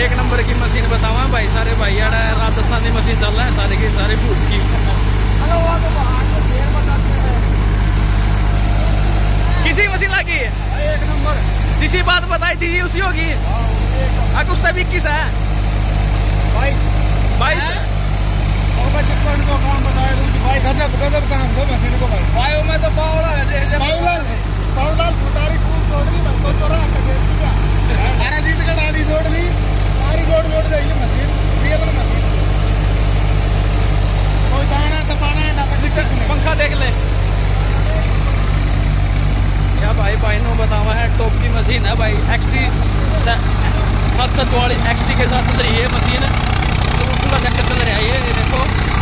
एक नंबर की मशीन बतावा भाई सारे भाई यार राजस्थानी मशीन चल रहा है सारे के सारे भूत की। किसी मशीन लगी एक नंबर जिसी बात बताई थी उसी होगी। कुछ तभी किस है 22 काम बताया भाई गजब गजब काम दो मशीन को भाई मैं तो पावला है अरे जीत का डाली जोड़ ली सारी जोड़ देगी मशीन रियल मशीन कोई दाना दबाना है पंखा देख ले क्या भाई नो बतावा है टॉप की मशीन है भाई XT 744 XT के साथ चल रही है मशीन पूरा चक्कर चल रहा है ये देखो।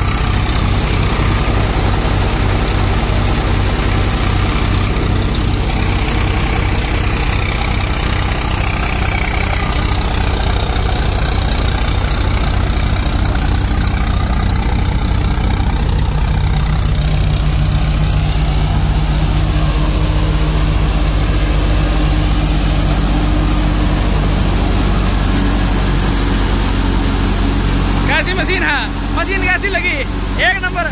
कैसी मशीन है मशीन कैसी लगी एक नंबर।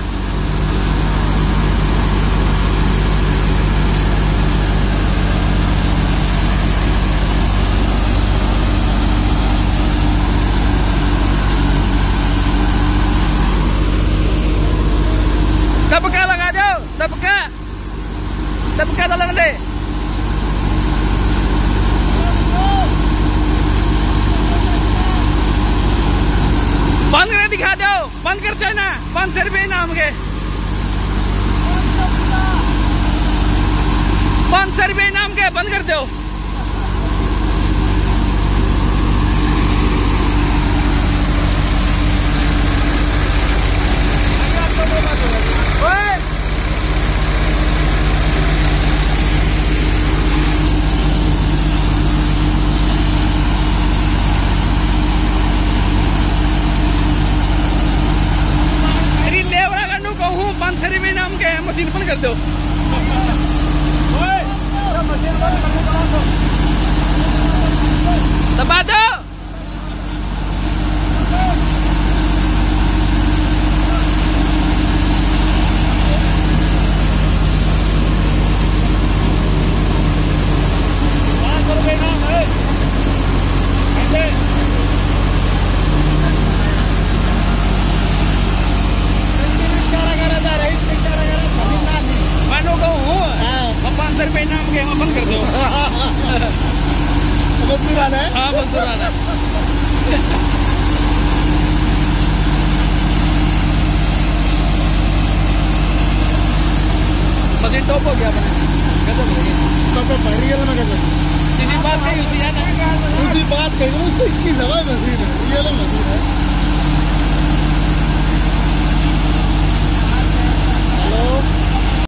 दबका लगा दो दबका तो लग दे बंद कर दिखा दो बंद कर दो ना 500 रुपये इनाम के 500 रुपये इनाम के बंद कर दो। नाम के मशीन बंद कर दो दबा दो रुपये नाम के बंद कर दो मंजूराना है हाँ मंजूराना मशीन टॉप हो गया गजब हो गया रियल में गजब किसी बात नहीं होती है ना उसी बात कही उसकी दवाई मशीन है रियल में